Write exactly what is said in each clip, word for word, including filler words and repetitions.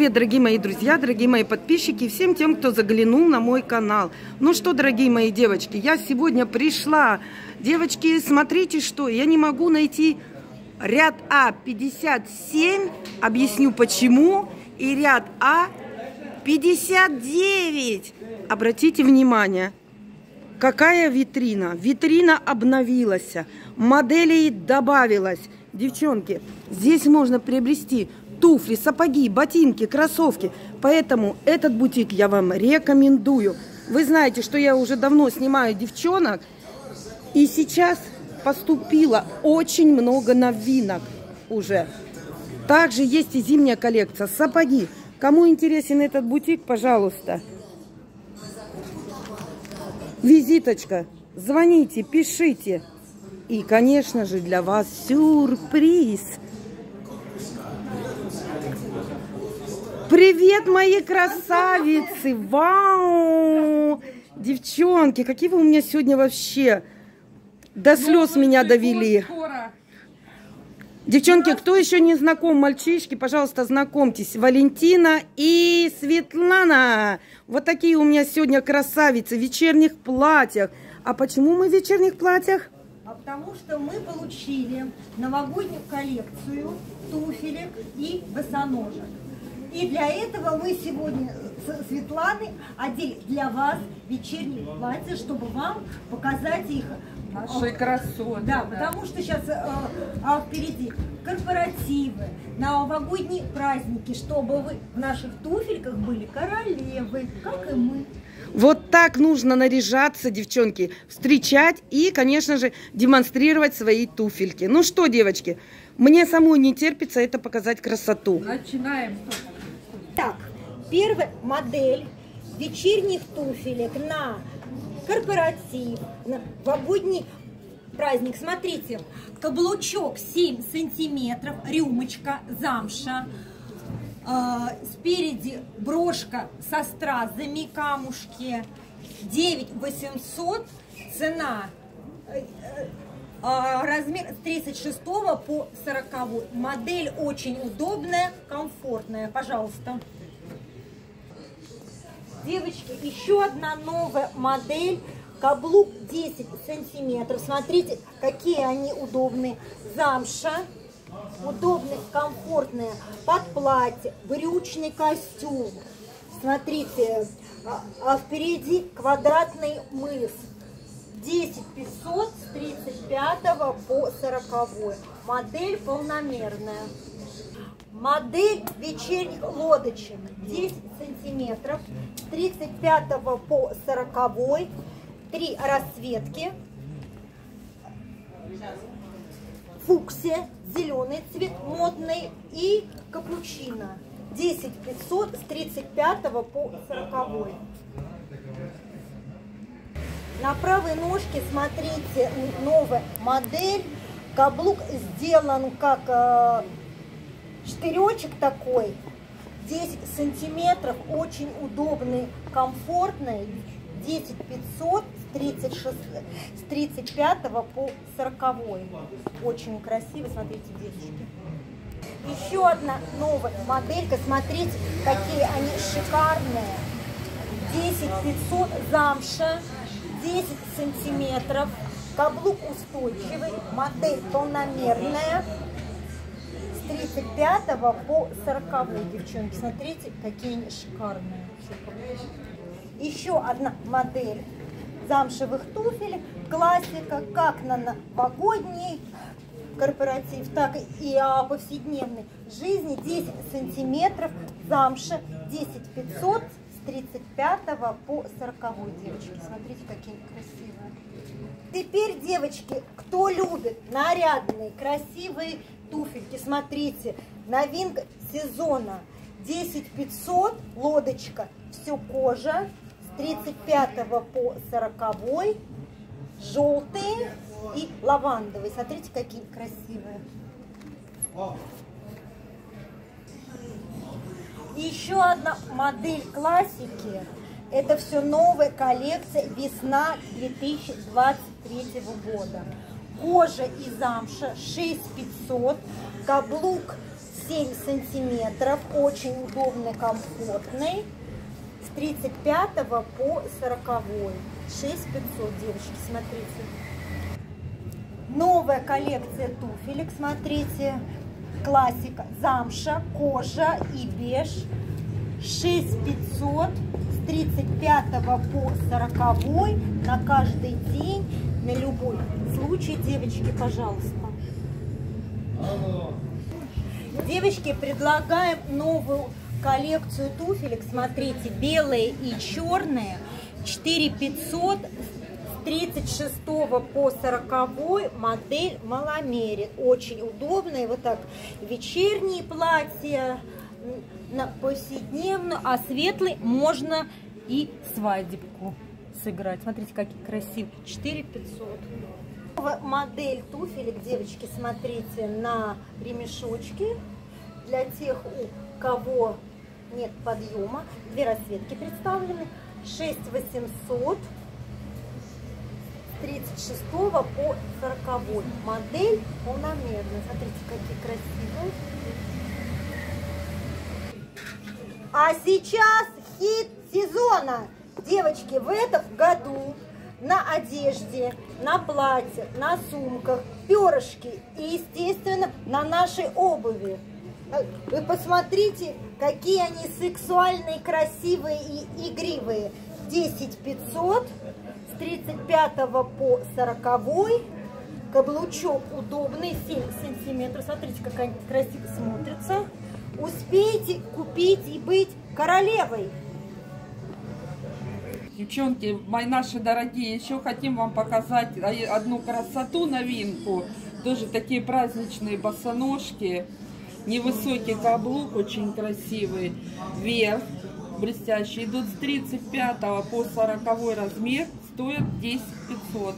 привет, дорогие мои друзья, дорогие мои подписчики, всем тем, кто заглянул на мой канал. Ну что, дорогие мои девочки, я сегодня пришла. Девочки, смотрите, что я не могу найти ряд А пятьдесят семь, объясню почему, и ряд А пятьдесят девять. Обратите внимание, какая витрина. Витрина обновилась, моделей добавилось. Девчонки, здесь можно приобрести туфли, сапоги, ботинки, кроссовки. Поэтому этот бутик я вам рекомендую. Вы знаете, что я уже давно снимаю девчонок. И сейчас поступило очень много новинок уже. Также есть и зимняя коллекция, сапоги. Кому интересен этот бутик, пожалуйста. Визиточка. Звоните, пишите. И, конечно же, для вас сюрприз. Привет, мои красавицы! Вау! Девчонки, какие вы у меня сегодня вообще до слез меня довели. Девчонки, кто еще не знаком, мальчишки, пожалуйста, знакомьтесь. Валентина и Светлана. Вот такие у меня сегодня красавицы в вечерних платьях. А почему мы в вечерних платьях? А потому что мы получили новогоднюю коллекцию туфелек и босоножек. И для этого мы сегодня с Светланой одели для вас вечерние платья, чтобы вам показать их. Наши красоты. Да, да, потому что сейчас э, а впереди корпоративы, новогодние праздники, чтобы вы в наших туфельках были королевы, как и мы. Вот так нужно наряжаться, девчонки, встречать и, конечно же, демонстрировать свои туфельки. Ну что, девочки, мне самой не терпится это показать красоту. Начинаем. Так, первая модель вечерних туфелек на корпоратив, на новогодний праздник. Смотрите, каблучок семь сантиметров, рюмочка, замша. Э, спереди брошка со стразами, камушки. девять восемьсот, цена. Э, э, размер с тридцать шестого по сороковой. Модель очень удобная, комфортная. Пожалуйста. Девочки, еще одна новая модель. Каблук десять сантиметров. Смотрите, какие они удобные. Замша. Удобные, комфортные. Под платье. Брючный костюм. Смотрите. А впереди квадратный мыс. десять пятьсот с тридцать пятого по сороковой. Модель полномерная. Модель вечерних лодочек десять сантиметров, с тридцать пятого по сороковой, три расцветки, фуксия, зеленый цвет, модный и капучино, десять пятьсот с тридцать пятого по сороковой. На правой ножке, смотрите, новая модель, каблук сделан как э, штыречек такой, десять сантиметров, очень удобный, комфортный, десять пятьсот с тридцать шестого, с тридцать пятого по сороковой. Очень красиво, смотрите, девочки. Еще одна новая моделька, смотрите, какие они шикарные. десять пятьсот замша, десять сантиметров, каблук устойчивый, модель полномерная. тридцать пятого по сороковой, девчонки. Смотрите, какие они шикарные. Еще одна модель замшевых туфель. Классика, как на новогодний корпоратив, так и о повседневной жизни. десять сантиметров замша, десять пятьсот с тридцать пятого по сороковой, девочки. Смотрите, какие красивые. Теперь, девочки, кто любит нарядные, красивые туфельки, смотрите, новинка сезона, десять пятьсот, лодочка, все кожа, с тридцать пятого по сороковой, желтые и лавандовые. Смотрите, какие красивые. Еще одна модель классики. Это все новая коллекция весна две тысячи двадцать третьего года. Кожа и замша шесть пятьсот, каблук семь сантиметров, очень удобный, комфортный. С тридцать пятого по сороковой. шесть пятьсот, девочки, смотрите. Новая коллекция туфелек, смотрите. Классика, замша, кожа и беж. шесть пятьсот с тридцать пятого по сороковой на каждый день, на любой случай, девочки, пожалуйста. Девочки, предлагаем новую коллекцию туфелек, смотрите, белые и черные, четыре пятьсот с тридцать шестого по сороковой, модель маломерит, очень удобные, вот так, вечерние платья, на повседневную, а светлый можно и свадебку сыграть. Смотрите, какие красивые, четыре пятьсот. Модель туфелек, девочки, смотрите, на ремешочке, для тех, у кого нет подъема, две расцветки представлены, шесть восемьсот с тридцать шестого по сороковой, модель полномерная, смотрите, какие красивые. А сейчас хит сезона, девочки, в этом году на одежде, на платье, на сумках, перышки и, естественно, на нашей обуви. Вы посмотрите, какие они сексуальные, красивые и игривые. десять пятьсот с тридцать пятого по сороковой. Каблучок удобный, семь сантиметров. Смотрите, как они красиво смотрятся. Успейте купить и быть королевой. Девчонки, мои наши дорогие, еще хотим вам показать одну красоту, новинку. Тоже такие праздничные босоножки. Невысокий каблук, очень красивый. Верх блестящий. Идут с тридцать пятого по сороковой размер. Стоят десять пятьсот.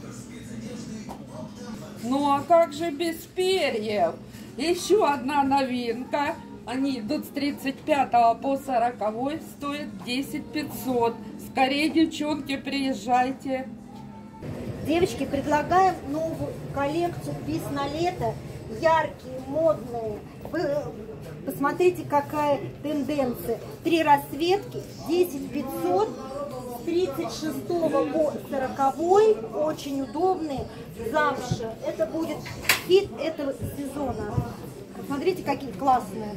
Ну а как же без перьев? Еще одна новинка. Они идут с тридцать пятого по сороковой. Стоят десять пятьсот. Скорее, девчонки, приезжайте. Девочки, предлагаем новую коллекцию весна-лето. Яркие, модные. Вы посмотрите, какая тенденция. Три расцветки, десять пятьсот, с тридцать шестого по сороковой. Очень удобные. Замша. Это будет хит этого сезона. Смотрите, какие классные.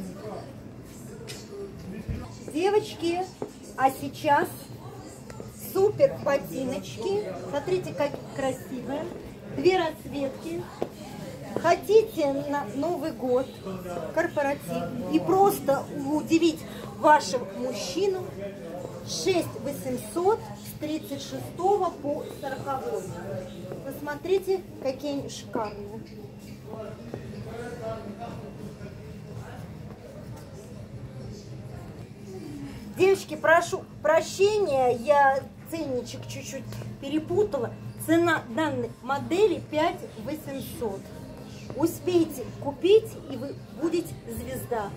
Девочки, а сейчас супер ботиночки. Смотрите, какие красивые. Две расцветки. Хотите на Новый год, корпоратив и просто удивить вашего мужчину, шесть восемьсот с тридцать шестого по сороковой. Посмотрите, какие они шикарные. Девочки, прошу прощения, я ценничек чуть-чуть перепутала. Цена данной модели пять восемьсот. Успейте купить, и вы будете звезда.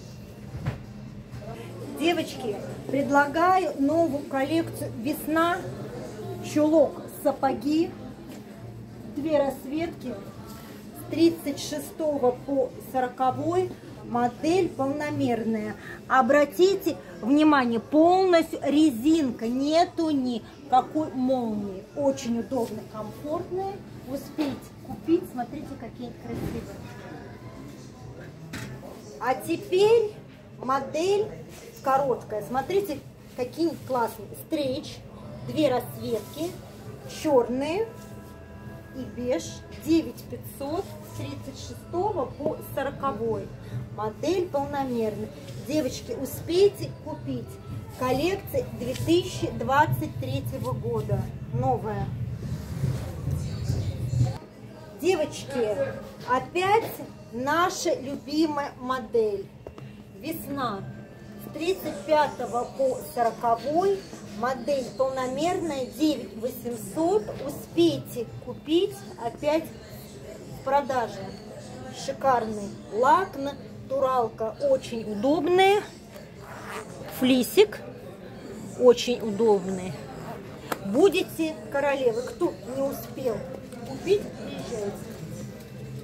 Девочки, предлагаю новую коллекцию весна. Чулок, сапоги. Две расцветки. С тридцать шестого по сороковой. Модель полномерная. Обратите внимание, полностью резинка. Нету никакой молнии. Очень удобно, комфортная. Успейте купить. Смотрите, какие красивые. А теперь модель короткая. Смотрите, какие классные. Стрейч. Две расцветки. Черные и беж. девять пятьсот с тридцать шестого по сороковой. Модель полномерная. Девочки, успейте купить. Коллекция две тысячи двадцать третьего года. Новая. Девочки, опять наша любимая модель. Весна. С тридцать пятого по сороковой. Модель полномерная, девять восемьсот. Успейте купить, опять в продаже. Шикарный лак, натуралка, очень удобная. Флисик, очень удобный. Будете королевы. Кто не успел купить, приезжайте.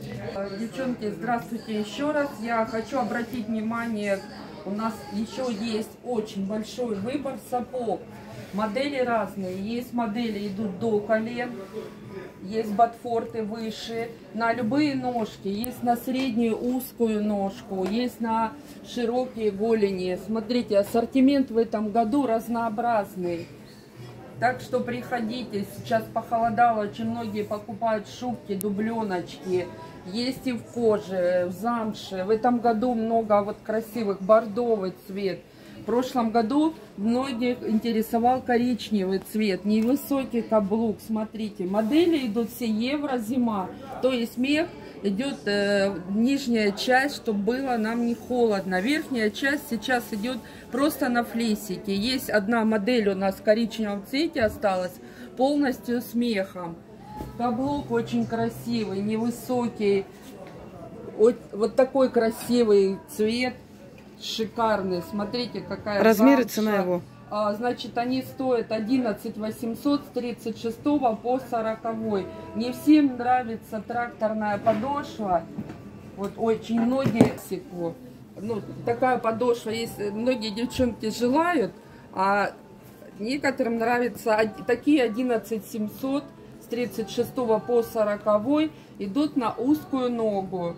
Девчонки, здравствуйте еще раз. Я хочу обратить внимание, у нас еще есть очень большой выбор сапог. Модели разные. Есть модели идут до колен, есть ботфорты выше, на любые ножки. Есть на среднюю узкую ножку, есть на широкие голени. Смотрите, ассортимент в этом году разнообразный. Так что приходите, сейчас похолодало, очень многие покупают шубки, дубленочки. Есть и в коже, в замше. В этом году много вот красивых, бордовый цвет. В прошлом году многих интересовал коричневый цвет, невысокий каблук. Смотрите, модели идут все евро, зима. То есть мех идет э, нижняя часть, чтобы было нам не холодно. Верхняя часть сейчас идет просто на флисике. Есть одна модель у нас в коричневом цвете осталась, полностью с мехом. Каблук очень красивый, невысокий. Вот, вот такой красивый цвет, шикарный. Смотрите, какая размер и замша. цена его. А, значит, они стоят одиннадцать восемьсот с тридцать шестого по сороковой. Не всем нравится тракторная подошва. Вот очень многие, ну, такая подошва есть, многие девчонки желают, а некоторым нравятся такие одиннадцать семьсот с тридцать шестого по сороковой, идут на узкую ногу.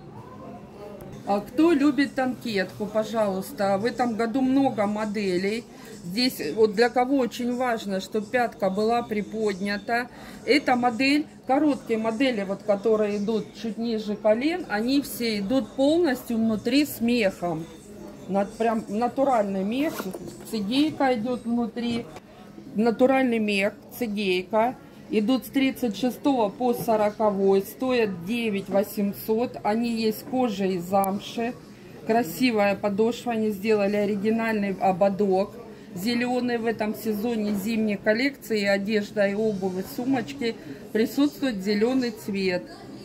А кто любит танкетку, пожалуйста, в этом году много моделей. Здесь вот для кого очень важно, чтобы пятка была приподнята. Эта модель, короткие модели, вот которые идут чуть ниже колен, они все идут полностью внутри с мехом. Над, прям натуральный мех, цигейка идет внутри, натуральный мех, цигейка. Идут с тридцать шестого по сороковой, стоят девять восемьсот, они есть кожа и замши. Красивая подошва, они сделали оригинальный ободок. Зеленый в этом сезоне зимней коллекции, одежда и обувь, и сумочки присутствует зеленый цвет.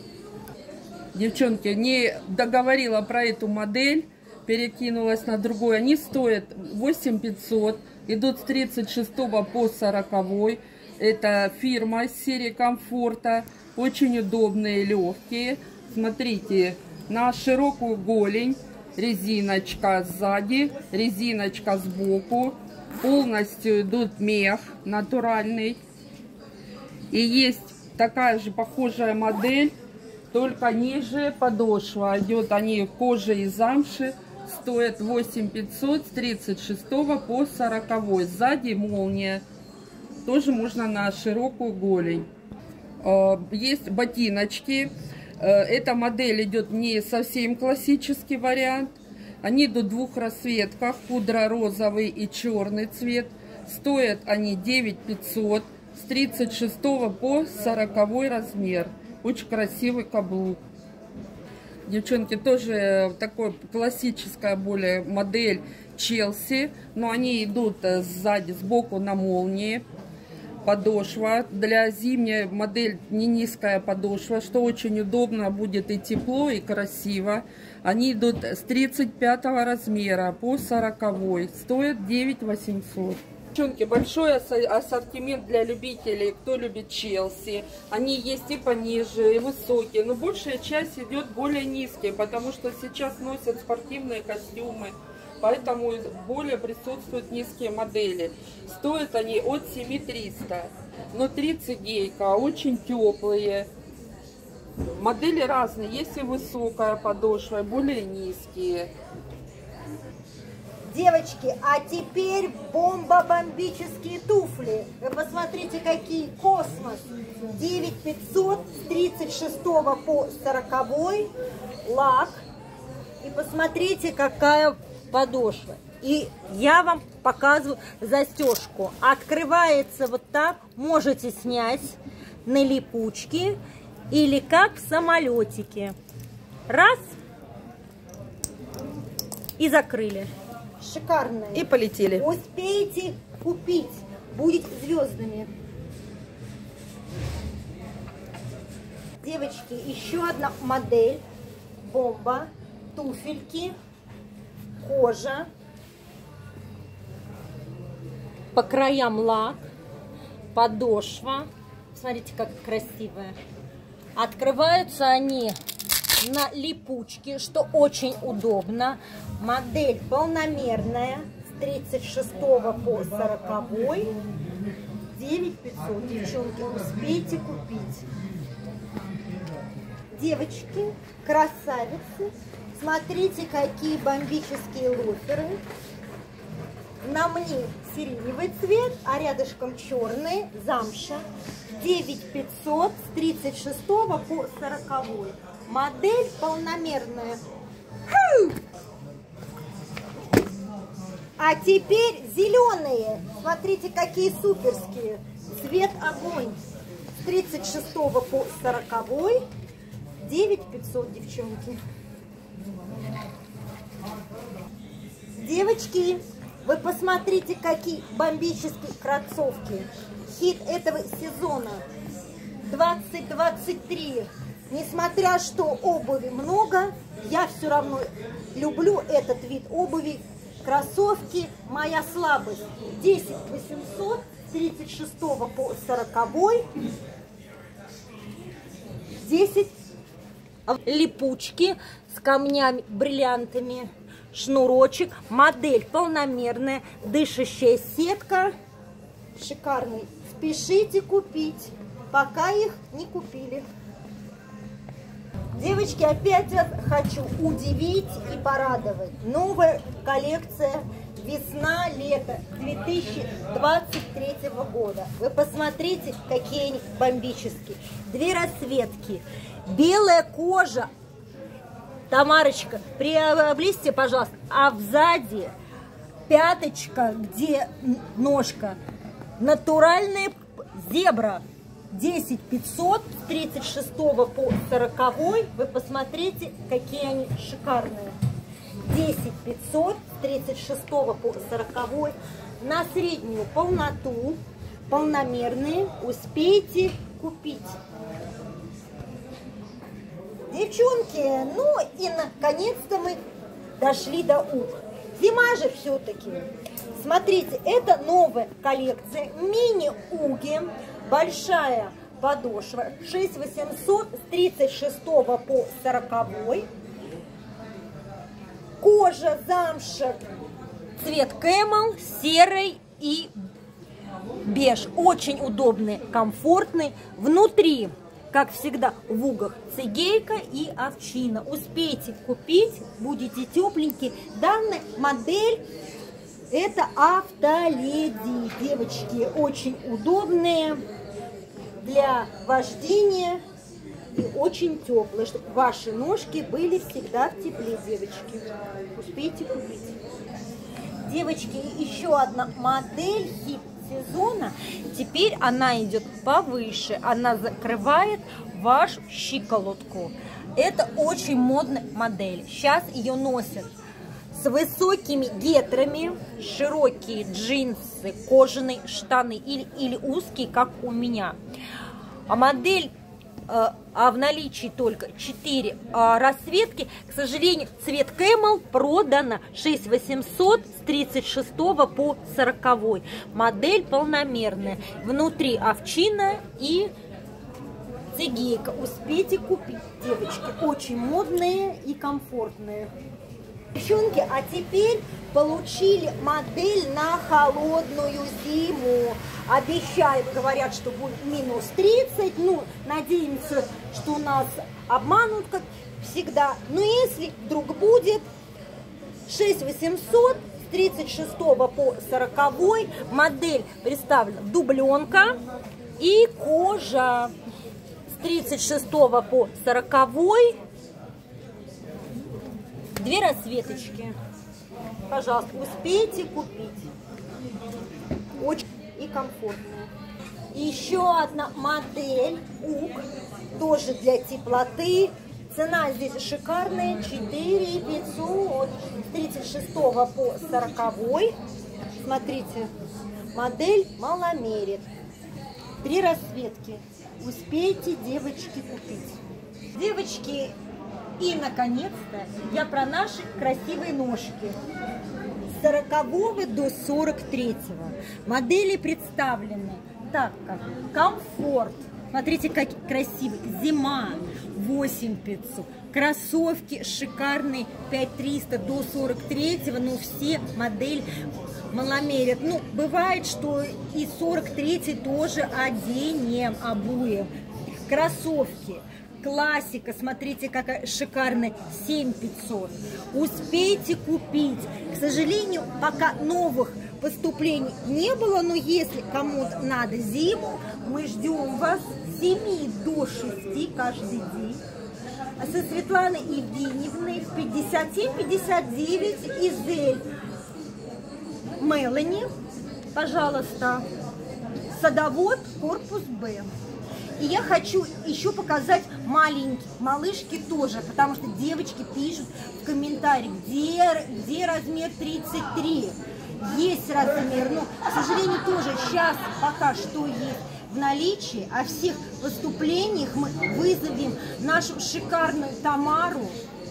Девчонки, не договорила про эту модель, перекинулась на другую. Они стоят восемь пятьсот, идут с тридцать шестого по сороковой. Это фирма из серии комфорта, очень удобные, легкие. Смотрите, на широкую голень резиночка сзади, резиночка сбоку. Полностью идут мех натуральный. И есть такая же похожая модель, только ниже подошва. Идет они кожа и замши. Стоят восемь пятьсот с тридцать шестого по сороковой. Сзади молния. Тоже можно на широкую голень. Есть ботиночки. Эта модель идет не совсем классический вариант. Они идут в двух расцветках. Пудро-розовый и черный цвет. Стоят они девять пятьсот с тридцать шестого по сороковой размер. Очень красивый каблук. Девчонки, тоже такой классическая более модель Челси. Но они идут сзади, сбоку на молнии. Подошва для зимней, модель не низкая подошва, что очень удобно, будет и тепло, и красиво. Они идут с тридцать пятого размера по сороковой, стоят девять восемьсот. Девчонки, большой ассортимент для любителей, кто любит Челси. Они есть и пониже, и высокие, но большая часть идет более низкие, потому что сейчас носят спортивные костюмы. Поэтому более присутствуют низкие модели. Стоят они от семи триста. Внутри цигейка, очень теплые. Модели разные. Есть и высокая подошва, и более низкие. Девочки, а теперь бомба-бомбические туфли. Вы посмотрите, какие космос. девять пятьсот с тридцать шестого по сороковой. Лак. И посмотрите, какая подошва. И я вам показываю застежку. Открывается вот так. Можете снять на липучке или как в самолетике. Раз. И закрыли. Шикарные. И полетели. Успейте купить. Будете звездами. Девочки, еще одна модель. Бомба. Туфельки. Кожа, по краям лак, подошва. Смотрите, как красивая. Открываются они на липучке, что очень удобно. Модель полномерная с тридцать шестого по сороковой. девять пятьсот, девчонки, успейте купить. Девочки, красавицы, смотрите, какие бомбические лоферы. На мне сиреневый цвет, а рядышком черный, замша. девять пятьсот с тридцать шестого по сороковой. Модель полномерная. А теперь зеленые. Смотрите, какие суперские. Цвет огонь. С тридцать шестого по сороковой. девять пятьсот, девчонки. Девочки, вы посмотрите, какие бомбические кроссовки. Хит этого сезона. двадцать двадцать три. Несмотря что обуви много, я все равно люблю этот вид обуви. Кроссовки моя слабость. десять восемьсот с тридцать шестого по сороковой. десять. Липучки с камнями, бриллиантами. Шнурочек. Модель полномерная. Дышащая сетка. Шикарный. Спешите купить, пока их не купили. Девочки, опять вас хочу удивить и порадовать. Новая коллекция весна-лето две тысячи двадцать третьего года. Вы посмотрите, какие они бомбические. Две расцветки. Белая кожа. Тамарочка, приблизьте, пожалуйста. А сзади пяточка, где ножка. Натуральная зебра. десять пятьсот с тридцать шестого по сороковой. Вы посмотрите, какие они шикарные. десять пятьсот с тридцать шестого по сороковой. На среднюю полноту. Полномерные. Успейте купить. Девчонки, ну и наконец-то мы дошли до ух. Зима же все-таки. Смотрите, это новая коллекция. Мини-уги. Большая подошва. шесть восемьсот с тридцать шестого по сороковой. Кожа, замша. Цвет кэмел, серый и беж. Очень удобный, комфортный. Внутри, как всегда, в угах цигейка и овчина. Успейте купить, будете тепленькие. Данная модель это автоледи. Девочки, очень удобные для вождения и очень теплые, чтобы ваши ножки были всегда в тепле, девочки. Успейте купить. Девочки, еще одна модель хит сезона. Теперь она идет повыше. Она закрывает вашу щиколотку. Это очень модная модель. Сейчас ее носят с высокими гетрами, широкие джинсы, кожаные штаны или, или узкие, как у меня. А модель, э, а в наличии только четыре э, расцветки. К сожалению, цвет кэмел продано шесть восемьсот с тридцать шестого по сороковой. Модель полномерная. Внутри овчина и цигейка. Успейте купить, девочки. Очень модные и комфортные. Девчонки, а теперь получили модель на холодную зиму. Обещают, говорят, что будет минус тридцать. Ну, надеемся, что нас обманут, как всегда. Но если вдруг будет, шесть восемьсот с тридцать шестого по сороковой. Модель представлена дубленка и кожа. С тридцать шестого по сороковой. Две расцветочки. Пожалуйста, успейте купить. Очень и комфортная. И еще одна модель УК. Тоже для теплоты. Цена здесь шикарная. четыре пятьсот. С тридцать шестого по сороковой. Смотрите. Модель маломерит. Три расцветки. Успейте, девочки, купить. Девочки, и, наконец-то, я про наши красивые ножки. С сорокового до сорок третьего. Модели представлены так, как комфорт. Смотрите, как красивый. Зима восемь пятьсот. Кроссовки шикарные, пять триста до сорок третьего, но все модель маломерят. Ну, бывает, что и сорок третий тоже оденем обуем. Кроссовки. Классика, смотрите, какая шикарная, семь пятьсот. Успейте купить. К сожалению, пока новых поступлений не было, но если кому-то надо зиму, мы ждем вас с семи до шести каждый день. Со Светланой Евгеньевной пятьдесят семь пятьдесят девять Изель. Мелани, пожалуйста, садовод, корпус Б. И я хочу еще показать маленькие малышки тоже, потому что девочки пишут в комментариях, где, где размер тридцать три. Есть размер, но, к сожалению, тоже сейчас пока что есть в наличии. О всех поступлениях мы вызовем нашу шикарную Тамару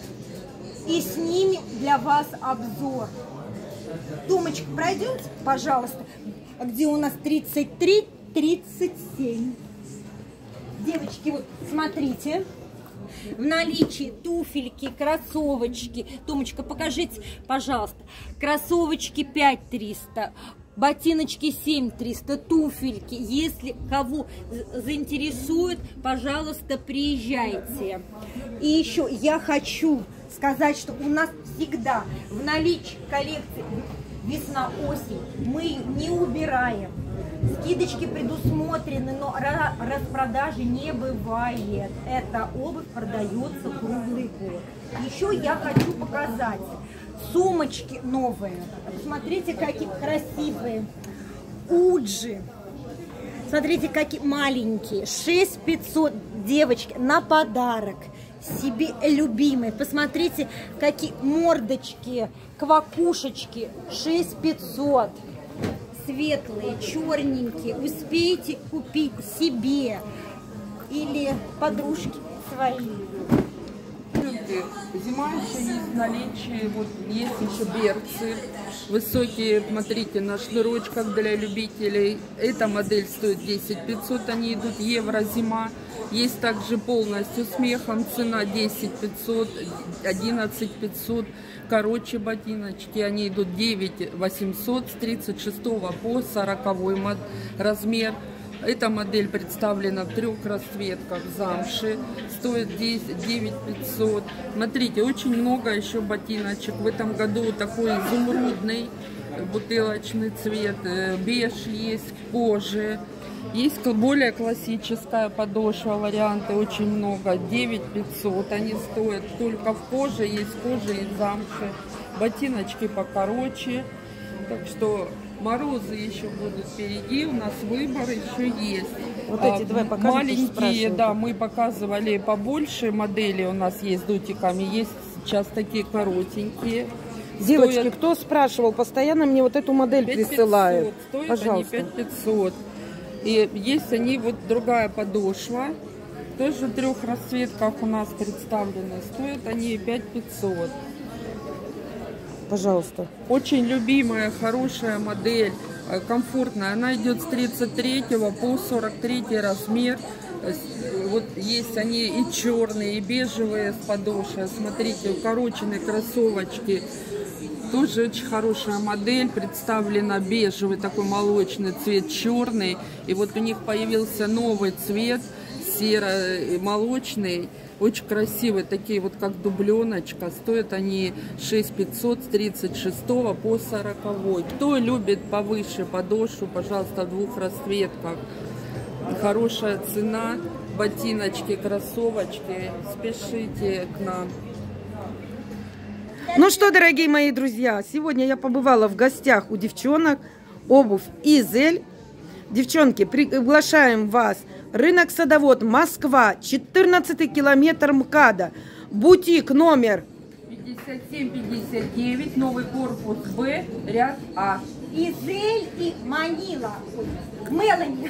и снимем для вас обзор. Томочка, пройдемте, пожалуйста, где у нас тридцать три тридцать семь. Девочки, вот смотрите, в наличии туфельки, кроссовочки. Томочка, покажите, пожалуйста. Кроссовочки пять триста, ботиночки семь триста, туфельки. Если кого заинтересует, пожалуйста, приезжайте. И еще я хочу сказать, что у нас всегда в наличии коллекции весна-осень мы ее не убираем. Скидочки предусмотрены, но распродажи не бывает. Эта обувь продается круглый год. Еще я хочу показать сумочки новые. Смотрите, какие красивые. Уджи. Смотрите, какие маленькие. шесть пятьсот, девочки, на подарок себе любимые. Посмотрите, какие мордочки, квакушечки. шесть пятьсот. Светлые, черненькие, успейте купить себе или подружки свои. Зима еще есть в наличии, вот есть еще берцы высокие, смотрите, на шнурочках для любителей. Эта модель стоит десять пятьсот, они идут евро зима. Есть также полностью с мехом, цена десять пятьсот, одиннадцать пятьсот. Короче ботиночки, они идут девять восемьсот с тридцать шестого по сороковой размер. Эта модель представлена в трех расцветках замши, стоит девять пятьсот. Смотрите, очень много еще ботиночек. В этом году такой изумрудный бутылочный цвет, беж есть, кожи. Есть более классическая подошва, варианты очень много, девять пятьсот. Они стоят только в коже, есть кожа и замши. Ботиночки покороче. Так что морозы еще будут впереди, у нас выбор еще есть. Вот эти давай покажем. Маленькие, да, мы показывали побольше модели, у нас есть с дутиками, есть сейчас такие коротенькие. Девочки, стоят... кто спрашивал, постоянно мне вот эту модель присылают. Стоят пожалуйста. Они пять пятьсот. И есть они, вот другая подошва, тоже в трех расцветках у нас представлены, стоят они пять пятьсот. Пожалуйста. Очень любимая, хорошая модель, комфортная. Она идет с тридцать третьего по сорок третий размер. Вот есть они и черные, и бежевые с подошвой. Смотрите, укороченные кроссовочки. Тоже очень хорошая модель. Представлена бежевый, такой молочный цвет, черный. И вот у них появился новый цвет, серо-молочный. Очень красивые, такие вот как дубленочка. Стоят они шесть пятьсот с тридцать шестого по сороковой. Кто любит повыше подошву, пожалуйста, в двух расцветках. Хорошая цена. Ботиночки, кроссовочки. Спешите к нам. Ну что, дорогие мои друзья, сегодня я побывала в гостях у девчонок. Обувь Изель. Девчонки, приглашаем вас. Рынок Садовод, Москва, четырнадцатый километр МКАДа. Бутик номер пятьдесят семь пятьдесят девять, новый корпус Б, ряд А. Изель и Манила. Мелани.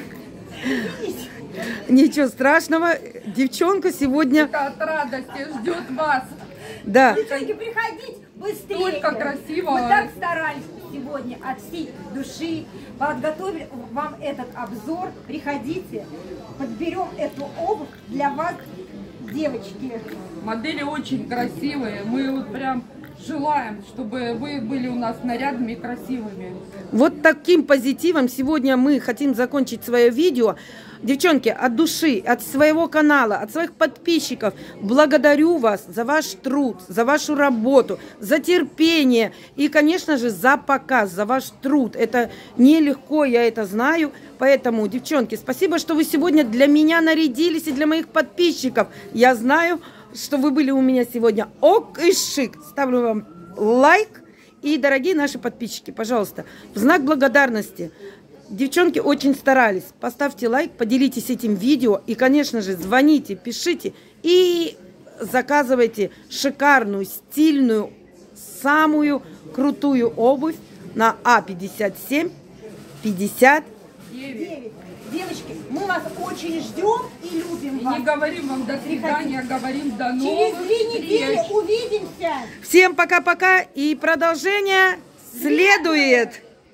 Ничего страшного, девчонка сегодня... От радости ждет вас. Да. Девчонки, приходите быстрее. Только красиво. Мы так старались сегодня от всей души. Подготовили вам этот обзор. Приходите, подберем эту обувь для вас девочки. Модели очень красивые. Мы вот прям желаем, чтобы вы были у нас нарядными и красивыми. Вот таким позитивом сегодня мы хотим закончить свое видео. Девчонки, от души, от своего канала, от своих подписчиков благодарю вас за ваш труд, за вашу работу, за терпение и, конечно же, за показ, за ваш труд. Это нелегко, я это знаю. Поэтому, девчонки, спасибо, что вы сегодня для меня нарядились и для моих подписчиков. Я знаю, что вы были у меня сегодня ок и шик. Ставлю вам лайк. И, дорогие наши подписчики, пожалуйста, в знак благодарности. Девчонки очень старались. Поставьте лайк, поделитесь этим видео. И, конечно же, звоните, пишите и заказывайте шикарную, стильную, самую крутую обувь на А пятьдесят семь пятьдесят девять. Девочки, мы вас очень ждем и любим И вас. не говорим вам до свидания, говорим до новых Через две недели встреч. увидимся. Всем пока-пока и продолжение следует.